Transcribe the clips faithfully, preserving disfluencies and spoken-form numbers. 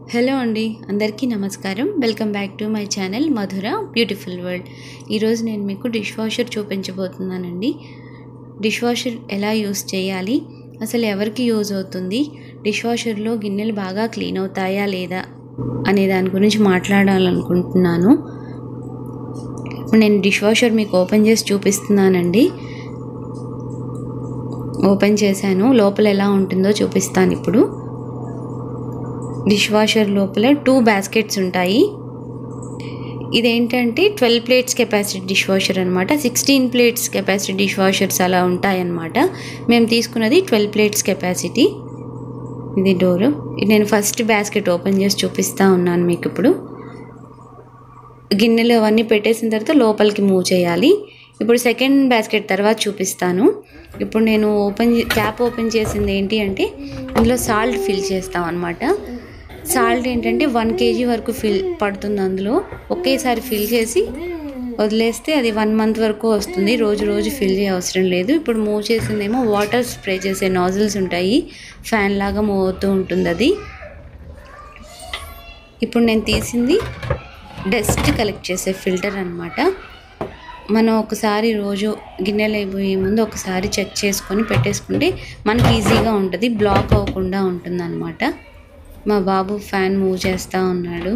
Hello అండి, అందరికీ నమస్కారం. Welcome back to my channel Madhura beautiful world. ఈరోజు నేను మీకు డిష్ వాషర్ చూపించబోతున్నానండి. డిష్ వాషర్ ఎలా యూస్ చేయాలి, అసలు ఎవరికి యూజ్ అవుతుంది, డిష్ వాషర్లో గిన్నెలు బాగా క్లీన్ అవుతాయా లేదా అనే దాని గురించి మాట్లాడాలనుకుంటున్నాను. ఇప్పుడు నేను డిష్ వాషర్ మీకు ఓపెన్ చేసి చూపిస్తున్నానండి. ఓపెన్ చేశాను, లోపల ఎలా ఉంటుందో చూపిస్తాను. ఇప్పుడు డిష్ వాషర్ లోపల టూ బాస్కెట్స్ ఉంటాయి. ఇదేంటంటే twelve plates capacity dishwasher అనమాట. Sixteen plates capacity dishwashers అలా ఉంటాయన్నమాట. మేము తీసుకున్నది ట్వెల్వ్ ప్లేట్స్ కెపాసిటీ. ఇది డోరు. నేను ఫస్ట్ బాస్కెట్ ఓపెన్ చేసి చూపిస్తూ ఉన్నాను మీకు. ఇప్పుడు గిన్నెలు అవన్నీ పెట్టేసిన తర్వాత లోపలికి మూవ్ చేయాలి. ఇప్పుడు సెకండ్ బాస్కెట్ తర్వాత చూపిస్తాను. ఇప్పుడు నేను ఓపెన్ క్యాప్ ఓపెన్ చేసింది ఏంటి అంటే ఇందులో సాల్ట్ ఫిల్ చేస్తాం అనమాట. సాల్ట్ ఏంటంటే వన్ కేజీ వరకు ఫిల్ పడుతుంది. అందులో ఒకేసారి ఫిల్ చేసి వదిలేస్తే అది వన్ మంత్ వరకు వస్తుంది. రోజు రోజు ఫిల్ చేయ అవసరం లేదు. ఇప్పుడు మూవ్ చేసిందేమో వాటర్ స్ప్రే చేసే నాజిల్స్ ఉంటాయి, ఫ్యాన్ లాగా మూవ్ అవుతూ ఉంటుంది అది. ఇప్పుడు నేను తీసింది డస్ట్ కలెక్ట్ చేసే ఫిల్టర్ అనమాట. మనం ఒకసారి రోజు గిన్నెలు అయిపోయే ముందు ఒకసారి చెక్ చేసుకొని పెట్టేసుకుంటే మనకి ఈజీగా ఉంటుంది, బ్లాక్ అవ్వకుండా ఉంటుంది అనమాట. మా బాబు ఫ్యాన్ మూవ్ చేస్తూ ఉన్నాడు.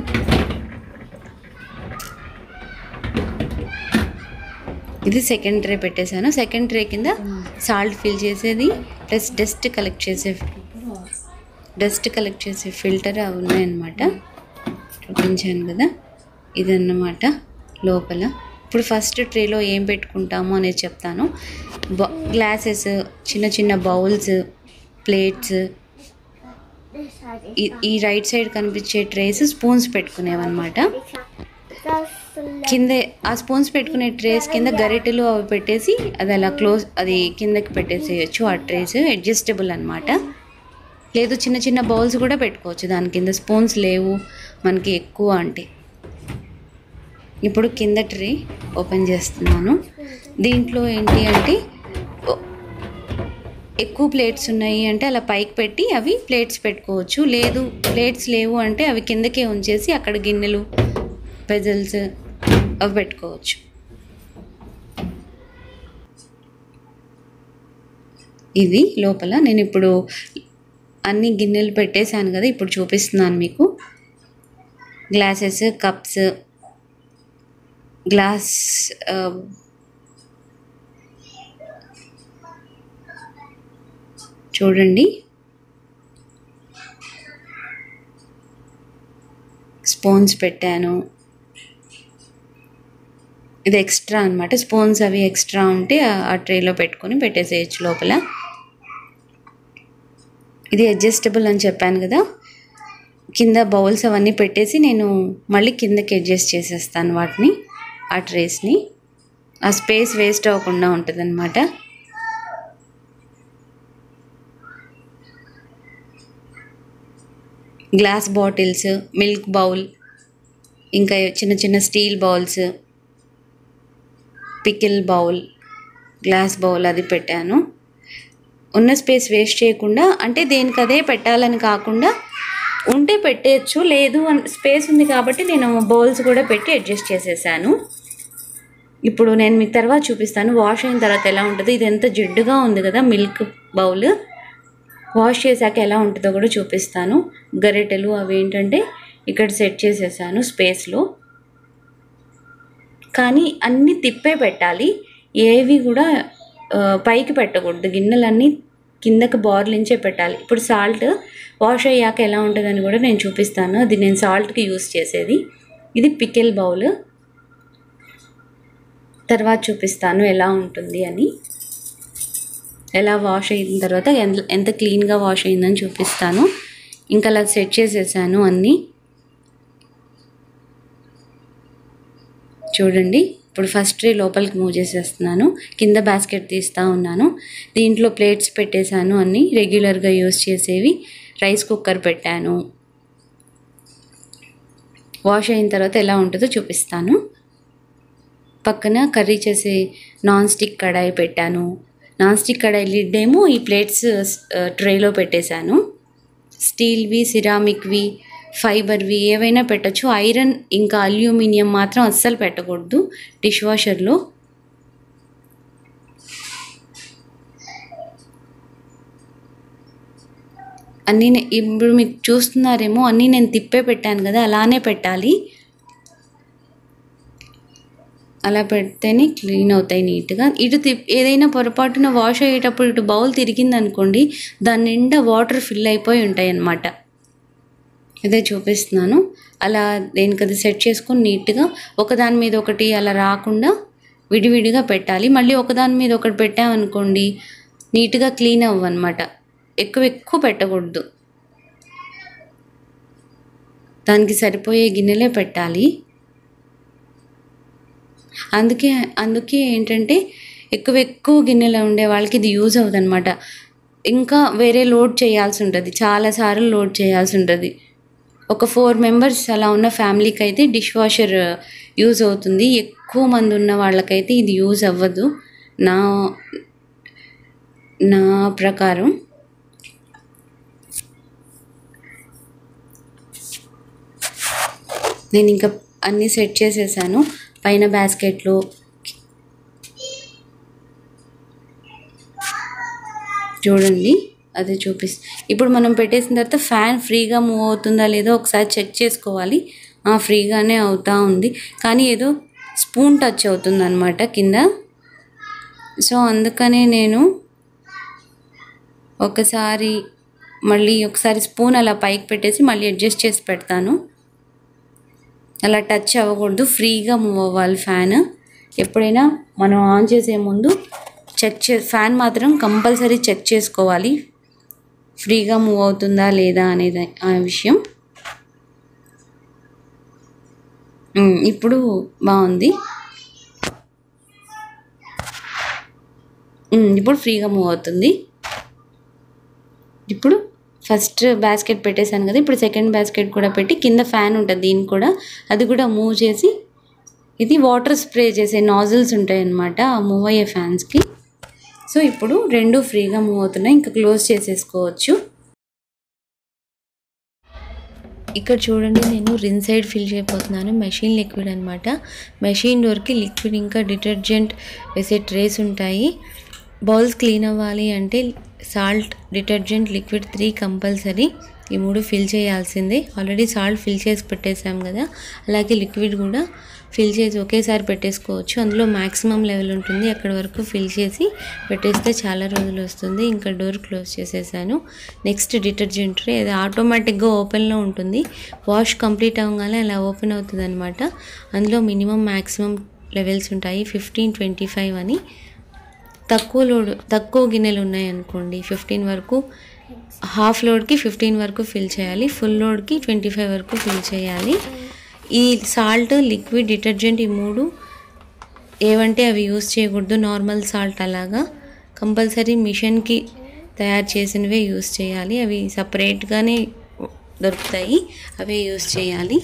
ఇది సెకండ్ ట్రే పెట్టేశాను. సెకండ్ ట్రే కింద సాల్ట్ ఫిల్ చేసేది ప్లస్ డస్ట్ కలెక్ట్ చేసే డస్ట్ కలెక్ట్ చేసే ఫిల్టర్ అవి ఉన్నాయన్నమాట. చూపించాను కదా, ఇదన్నమాట లోపల. ఇప్పుడు ఫస్ట్ ట్రేలో ఏం పెట్టుకుంటాము అనేది చెప్తాను. బ గ్లాసెస్, చిన్న చిన్న బౌల్స్, ప్లేట్స్, ఈ రైట్ సైడ్ కనిపించే ట్రేస్ స్పూన్స్ పెట్టుకునేవన్నమాట. కింద ఆ స్పూన్స్ పెట్టుకునే ట్రేస్ కింద గరిటెలు అవి పెట్టేసి అది అలా క్లోజ్ అది కిందకి పెట్టేసేయచ్చు. ఆ ట్రేస్ అడ్జస్టబుల్ అనమాట. లేదు చిన్న చిన్న బౌల్స్ కూడా పెట్టుకోవచ్చు దాని కింద. స్పూన్స్ లేవు మనకి ఎక్కువ అంటే. ఇప్పుడు కింద ట్రే ఓపెన్ చేస్తున్నాను. దీంట్లో ఏంటి అంటే ఎక్కువ ప్లేట్స్ ఉన్నాయి అంటే అలా పైకి పెట్టి అవి ప్లేట్స్ పెట్టుకోవచ్చు. లేదు ప్లేట్స్ లేవు అంటే అవి కిందకే ఉంచేసి అక్కడ గిన్నెలు, పెజల్స్ అవి పెట్టుకోవచ్చు. ఇది లోపల. నేను ఇప్పుడు అన్ని గిన్నెలు పెట్టేశాను కదా, ఇప్పుడు చూపిస్తున్నాను మీకు. గ్లాసెస్, కప్స్, గ్లాస్ చూడండి, స్పూన్స్ పెట్టాను. ఇది ఎక్స్ట్రా అనమాట. స్పూన్స్ అవి ఎక్స్ట్రా ఉంటే ఆ ట్రేలో పెట్టుకొని పెట్టేసేయచ్చు లోపల. ఇది అడ్జస్టబుల్ అని చెప్పాను కదా. కింద బౌల్స్ అవన్నీ పెట్టేసి నేను మళ్ళీ కిందకి అడ్జస్ట్ చేసేస్తాను వాటిని, ఆ ట్రేస్ని. ఆ స్పేస్ వేస్ట్ అవ్వకుండా ఉంటుంది అన్నమాట. గ్లాస్ బాటిల్స్, మిల్క్ బౌల్, ఇంకా చిన్న చిన్న steel bowls, pickle bowl, glass bowl అది పెట్టాను. ఉన్న స్పేస్ వేస్ట్ చేయకుండా, అంటే దేనికి అదే పెట్టాలని కాకుండా ఉంటే పెట్టేయచ్చు. లేదు స్పేస్ ఉంది కాబట్టి నేను బౌల్స్ కూడా పెట్టి అడ్జస్ట్ చేసేసాను. ఇప్పుడు నేను మీకు తర్వాత చూపిస్తాను వాష్ అయిన తర్వాత ఎలా ఉంటుందో. ఇది ఎంత జిడ్డుగా ఉంది కదా మిల్క్ బౌల్, వాష్ చేశాక ఎలా ఉంటుందో కూడా చూపిస్తాను. గరిటెలు అవి ఏంటంటే ఇక్కడ సెట్ చేసేసాను స్పేస్లో. కానీ అన్నీ తిప్పే పెట్టాలి, ఏవి కూడా పైకి పెట్టకూడదు. గిన్నెలన్నీ కిందకి బోర్లించే పెట్టాలి. ఇప్పుడు సాల్ట్ వాష్ అయ్యాక ఎలా ఉంటుందని కూడా నేను చూపిస్తాను. అది నేను సాల్ట్కి యూస్ చేసేది. ఇది పికిల్ బౌల్, తర్వాత చూపిస్తాను ఎలా ఉంటుంది అని. ఎలా వాష్ అయిన తర్వాత ఎంత ఎంత క్లీన్గా వాష్ అయిందని చూపిస్తాను. ఇంకా అలా సెట్ చేసేసాను అన్నీ. చూడండి, ఇప్పుడు ఫస్ట్ ట్రే లోపలికి మూవ్ చేసేస్తున్నాను. కింద బాస్కెట్ తీస్తూ ఉన్నాను. దీంట్లో ప్లేట్స్ పెట్టేశాను అన్నీ రెగ్యులర్గా యూస్ చేసేవి. రైస్ కుక్కర్ పెట్టాను. వాష్ అయిన తర్వాత ఎలా ఉంటుందో చూపిస్తాను. పక్కన కర్రీ చేసే నాన్ స్టిక్ కడాయి పెట్టాను. నాన్ స్టిక్ కడాయి లిడ్ ఏమో ఈ ప్లేట్స్ ట్రేలో పెట్టేశాను. స్టీల్వి, సిరామిక్వి, ఫైబర్వి ఏవైనా పెట్టచ్చు. ఐరన్ ఇంకా అల్యూమినియం మాత్రం అస్సలు పెట్టకూడదు డిష్ వాషర్లో. అన్నీ ఇప్పుడు మీకు చూస్తున్నారేమో అన్నీ నేను తిప్పే పెట్టాను కదా, అలానే పెట్టాలి. అలా పెడితేనే క్లీన్ అవుతాయి నీట్గా. ఇటు తిప్ ఏదైనా పొరపాటున వాష్ అయ్యేటప్పుడు ఇటు బౌల్ తిరిగింది అనుకోండి, దాని నిండా వాటర్ ఫిల్ అయిపోయి ఉంటాయి అన్నమాట. ఇదే చూపిస్తున్నాను. అలా దేనికి అది సెట్ చేసుకొని నీట్గా ఒకదాని మీద ఒకటి అలా రాకుండా విడివిడిగా పెట్టాలి. మళ్ళీ ఒకదాని మీద ఒకటి పెట్టామనుకోండి నీట్గా క్లీన్ అవ్వన్నమాట. ఎక్కువ ఎక్కువ పెట్టకూడదు, దానికి సరిపోయే గిన్నెలే పెట్టాలి. అందుకే అందుకే ఏంటంటే ఎక్కువ ఎక్కువ గిన్నెలో ఉండే వాళ్ళకి ఇది యూజ్ అవుతుంది అనమాట. ఇంకా వేరే లోడ్ చేయాల్సి ఉంటుంది, చాలాసార్లు లోడ్ చేయాల్సి ఉంటుంది. ఒక ఫోర్ మెంబర్స్ అలా ఉన్న ఫ్యామిలీకి అయితే డిష్ వాషర్ యూజ్ అవుతుంది. ఎక్కువ మంది ఉన్న వాళ్ళకైతే ఇది యూజ్ అవ్వదు నా నా ప్రకారం. నేను ఇంకా అన్నీ సెట్ చేసేసాను పైన బాస్కెట్లో. చూడండి అదే చూపిస్తా. ఇప్పుడు మనం పెట్టేసిన తర్వాత ఫ్యాన్ ఫ్రీగా మూవ్ అవుతుందా లేదో ఒకసారి చెక్ చేసుకోవాలి. ఫ్రీగానే అవుతూ ఉంది, కానీ ఏదో స్పూన్ టచ్ అవుతుంది అనమాట కింద. సో అందుకనే నేను ఒకసారి మళ్ళీ ఒకసారి స్పూన్ అలా పైకి పెట్టేసి మళ్ళీ అడ్జస్ట్ చేసి పెడతాను. అలా టచ్ అవ్వకూడదు, ఫ్రీగా మూవ్ అవ్వాలి ఫ్యాన్. ఎప్పుడైనా మనం ఆన్ చేసే ముందు చెక్ చే ఫ్యాన్ మాత్రం కంపల్సరీ చెక్ చేసుకోవాలి, ఫ్రీగా మూవ్ అవుతుందా లేదా అనేది ఆ విషయం. ఇప్పుడు బాగుంది, ఇప్పుడు ఫ్రీగా మూవ్ అవుతుంది. ఇప్పుడు ఫస్ట్ బాస్కెట్ పెట్టేశాను కదా, ఇప్పుడు సెకండ్ బాస్కెట్ కూడా పెట్టి కింద ఫ్యాన్ ఉంటుంది దీనికి కూడా, అది కూడా మూవ్ చేసి, ఇది వాటర్ స్ప్రే చేసే నాజిల్స్ ఉంటాయి అన్నమాట ఆ మూవ్ అయ్యే ఫ్యాన్స్కి. సో ఇప్పుడు రెండు ఫ్రీగా మూవ్ అవుతున్నాయి, ఇంకా క్లోజ్ చేసేసుకోవచ్చు. ఇక్కడ చూడండి నేను రిన్ సైడ్ ఫిల్ చేయబోతున్నాను. మెషిన్ లిక్విడ్ అనమాట. మెషిన్ డోర్కి లిక్విడ్ ఇంకా డిటర్జెంట్ వేసే ట్రేస్ ఉంటాయి. బౌల్స్ క్లీన్ అవ్వాలి అంటే salt, detergent, liquid three compulsory. ఈ మూడు ఫిల్ చేయాల్సిందే. ఆల్రెడీ సాల్ట్ ఫిల్ చేసి పెట్టేసాం కదా, అలాగే లిక్విడ్ కూడా ఫిల్ చేసి ఒకేసారి పెట్టేసుకోవచ్చు. అందులో మ్యాక్సిమం లెవెల్ ఉంటుంది, అక్కడ వరకు ఫిల్ చేసి పెట్టేస్తే చాలా రోజులు వస్తుంది. ఇంకా డోర్ క్లోజ్ చేసేసాను. నెక్స్ట్ డిటర్జెంట్ ట్రే, అది ఆటోమేటిక్గా ఓపెన్లో ఉంటుంది. వాష్ కంప్లీట్ అవ్వగానే అలా ఓపెన్ అవుతుంది అనమాట. అందులో మినిమం మ్యాక్సిమం లెవెల్స్ ఉంటాయి, ఫిఫ్టీన్ ట్వంటీ ఫైవ్ అని. తక్కువ లోడ్ తక్కువ గిన్నెలు ఉన్నాయనుకోండి ఫిఫ్టీన్ వరకు, హాఫ్ లోడ్కి ఫిఫ్టీన్ వరకు ఫిల్ చేయాలి, ఫుల్ లోడ్కి ట్వంటీ ఫైవ్ వరకు ఫిల్ చేయాలి. ఈ సాల్ట్, లిక్విడ్, డిటర్జెంట్ ఈ మూడు ఏవంటే అవి యూజ్ చేయకూడదు. నార్మల్ సాల్ట్ అలాగా కంపల్సరీ మిషన్కి తయారు చేసినవే యూజ్ చేయాలి. అవి సపరేట్గానే దొరుకుతాయి, అవే యూజ్ చేయాలి.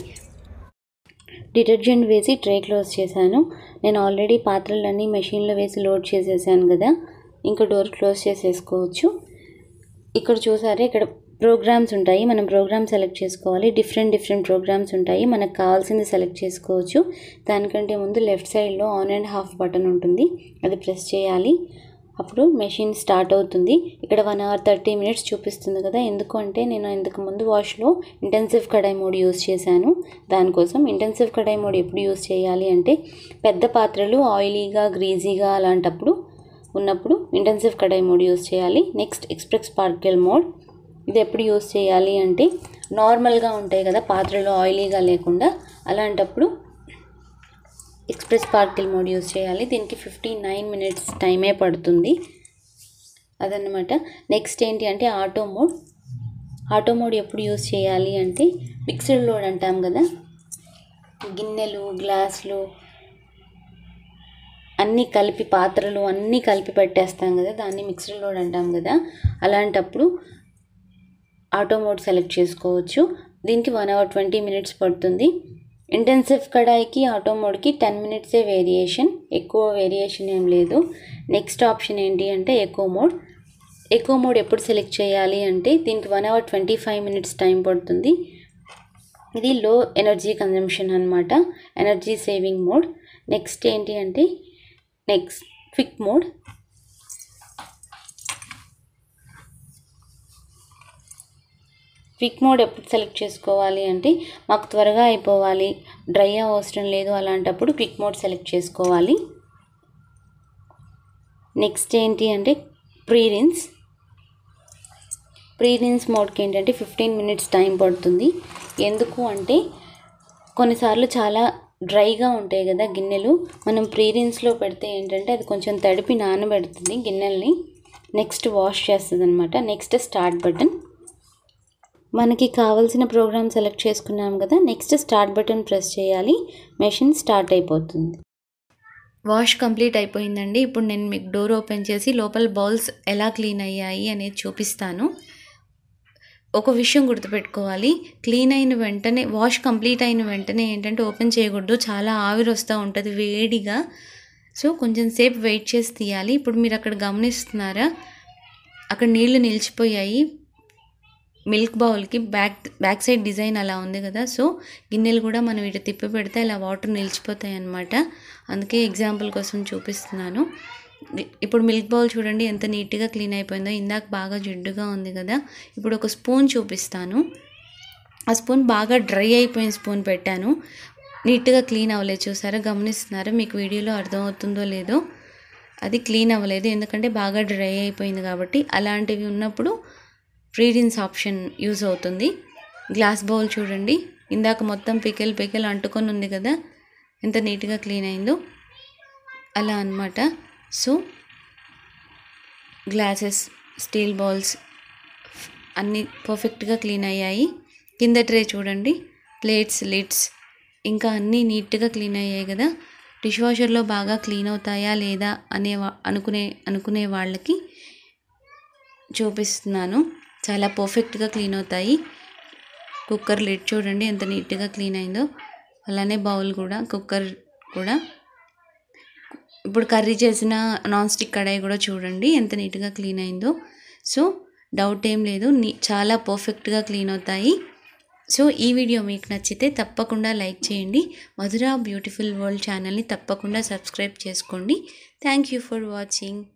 డిటర్జెంట్ వేసి ట్రే క్లోజ్ చేశాను. నేను ఆల్రెడీ పాత్రలన్నీ మెషిన్లో వేసి లోడ్ చేసేసాను కదా, ఇంకా డోర్ క్లోజ్ చేసేసుకోవచ్చు. ఇక్కడ చూసారా, ఇక్కడ ప్రోగ్రామ్స్ ఉంటాయి, మనం ప్రోగ్రామ్ సెలెక్ట్ చేసుకోవాలి. డిఫరెంట్ డిఫరెంట్ ప్రోగ్రామ్స్ ఉంటాయి, మనకు కావాల్సింది సెలెక్ట్ చేసుకోవచ్చు. దానికంటే ముందు లెఫ్ట్ సైడ్లో ఆన్ అండ్ హాఫ్ బటన్ ఉంటుంది, అది ప్రెస్ చేయాలి. అప్పుడు మెషిన్ స్టార్ట్ అవుతుంది. ఇక్కడ వన్ అవర్ థర్టీ మినిట్స్ చూపిస్తుంది కదా, ఎందుకు అంటే నేను ఇంతకు ముందు వాష్లో ఇంటెన్సివ్ కడాయి మోడ్ యూజ్ చేశాను. దానికోసం ఇంటెన్సివ్ కడాయి మోడ్ ఎప్పుడు యూజ్ చేయాలి అంటే పెద్ద పాత్రలు ఆయిలీగా, గ్రీజీగా అలాంటప్పుడు ఉన్నప్పుడు ఇంటెన్సివ్ కడాయి మోడ్ యూజ్ చేయాలి. నెక్స్ట్ ఎక్స్ప్రెస్ స్పార్కిల్ మోడ్, ఇది ఎప్పుడు యూజ్ చేయాలి అంటే నార్మల్గా ఉంటాయి కదా పాత్రలు ఆయిలీగా లేకుండా, అలాంటప్పుడు ఎక్స్ప్రెస్ స్పార్కిల్ మోడ్ యూజ్ చేయాలి. దీనికి ఫిఫ్టీ నైన్ మినిట్స్ టైమే పడుతుంది అదన్నమాట. నెక్స్ట్ ఏంటి అంటే ఆటో మోడ్. ఆటో మోడ్ ఎప్పుడు యూజ్ చేయాలి అంటే మిక్స్డ్ లోడ్ అంటాం కదా, గిన్నెలు, గ్లాసులు అన్నీ కలిపి, పాత్రలు అన్నీ కలిపి పెట్టేస్తాం కదా, దాన్ని మిక్స్డ్ లోడ్ అంటాం కదా. అలాంటప్పుడు ఆటో మోడ్ సెలెక్ట్ చేసుకోవచ్చు. దీనికి వన్ అవర్ ట్వంటీ మినిట్స్ పడుతుంది. ఇంటెన్సివ్ కడాయికి ఆటో మోడ్కి టెన్ మినిట్సే వేరియేషన్, ఎక్కువ వేరియేషన్ ఏం లేదు. నెక్స్ట్ ఆప్షన్ ఏంటి అంటే ఎకో మోడ్. ఎకో మోడ్ ఎప్పుడు సెలెక్ట్ చేయాలి అంటే దీనికి one hour twenty five minutes time పడుతుంది. ఇది లో ఎనర్జీ కన్జంప్షన్ అనమాట, ఎనర్జీ సేవింగ్ మోడ్. నెక్స్ట్ ఏంటి అంటే next quick mode. Quick mode ఎప్పుడు సెలెక్ట్ చేసుకోవాలి అంటే మాకు త్వరగా అయిపోవాలి, డ్రై అవసరం లేదు, అలాంటప్పుడు క్విక్ మోడ్ సెలెక్ట్ చేసుకోవాలి. నెక్స్ట్ ఏంటి అంటే ప్రీ రిన్స్. ప్రీ రిన్స్ మోడ్కి ఏంటంటే ఫిఫ్టీన్ మినిట్స్ టైం పడుతుంది. ఎందుకు అంటే కొన్నిసార్లు చాలా డ్రైగా ఉంటాయి కదా గిన్నెలు, మనం ప్రీ రిన్స్లో పెడితే ఏంటంటే అది కొంచెం తడిపి నానబెడుతుంది గిన్నెల్ని, నెక్స్ట్ వాష్ చేస్తుంది అనమాట. Next start button. మనకి కావాల్సిన ప్రోగ్రామ్ సెలెక్ట్ చేసుకున్నాం కదా, నెక్స్ట్ స్టార్ట్ బటన్ ప్రెస్ చేయాలి, మెషిన్ స్టార్ట్ అయిపోతుంది. వాష్ కంప్లీట్ అయిపోయిందండి. ఇప్పుడు నేను మీకు డోర్ ఓపెన్ చేసి లోపల బౌల్స్ ఎలా క్లీన్ అయ్యాయి అనేది చూపిస్తాను. ఒక విషయం గుర్తుపెట్టుకోవాలి, క్లీన్ అయిన వెంటనే, వాష్ కంప్లీట్ అయిన వెంటనే ఏంటంటే ఓపెన్ చేయకూడదు, చాలా ఆవిరి వస్తూ ఉంటుంది వేడిగా. సో కొంచెం సేపు వెయిట్ చేసి తీయాలి. ఇప్పుడు మీరు అక్కడ గమనిస్తున్నారా, అక్కడ నీళ్లు నిలిచిపోయాయి. మిల్క్ బౌల్కి బ్యాక్ బ్యాక్ సైడ్ డిజైన్ అలా ఉంది కదా, సో గిన్నెలు కూడా మనం ఇటు తిప్పి పెడితే అలా వాటర్ నిలిచిపోతాయి అన్నమాట. అందుకే ఎగ్జాంపుల్ కోసం చూపిస్తున్నాను. ఇప్పుడు మిల్క్ బౌల్ చూడండి ఎంత నీట్గా క్లీన్ అయిపోయిందో, ఇందాక బాగా జిడ్డుగా ఉంది కదా. ఇప్పుడు ఒక స్పూన్ చూపిస్తాను. ఆ స్పూన్ బాగా డ్రై అయిపోయిన స్పూన్ పెట్టాను, నీట్గా క్లీన్ అవ్వలేదు. చూసారా, గమనిస్తున్నారా, మీకు వీడియోలో అర్థమవుతుందో లేదో, అది క్లీన్ అవ్వలేదు ఎందుకంటే బాగా డ్రై అయిపోయింది కాబట్టి. అలాంటివి ఉన్నప్పుడు ప్రీ రిన్స్ ఆప్షన్ యూజ్ అవుతుంది. గ్లాస్ బౌల్ చూడండి, ఇందాక మొత్తం పికెల్ పికెల్ అంటుకొని ఉంది కదా, ఎంత నీట్గా క్లీన్ అయిందో అలా అన్నమాట. సో గ్లాసెస్, స్టీల్ బౌల్స్ అన్నీ పర్ఫెక్ట్గా క్లీన్ అయ్యాయి. కింద ట్రే చూడండి, ప్లేట్స్, లిడ్స్ ఇంకా అన్నీ నీట్గా క్లీన్ అయ్యాయి కదా. డిష్ వాషర్లో బాగా క్లీన్ అవుతాయా లేదా అనే అనుకునే అనుకునే వాళ్ళకి చూపిస్తున్నాను, చాలా పర్ఫెక్ట్గా క్లీన్ అవుతాయి. కుక్కర్ లిడ్ చూడండి ఎంత నీట్గా క్లీన్ అయిందో, అలానే బౌల్ కూడా, కుక్కర్ కూడా. ఇప్పుడు కర్రీ చేసిన నాన్ స్టిక్ కడాయి కూడా చూడండి ఎంత నీట్గా క్లీన్ అయిందో. సో డౌట్ ఏం లేదు, నీ చాలా పర్ఫెక్ట్గా క్లీన్ అవుతాయి. సో ఈ వీడియో మీకు నచ్చితే తప్పకుండా లైక్ చేయండి. మధుర బ్యూటిఫుల్ వరల్డ్ ఛానల్ని తప్పకుండా సబ్స్క్రైబ్ చేసుకోండి. Thank you for watching.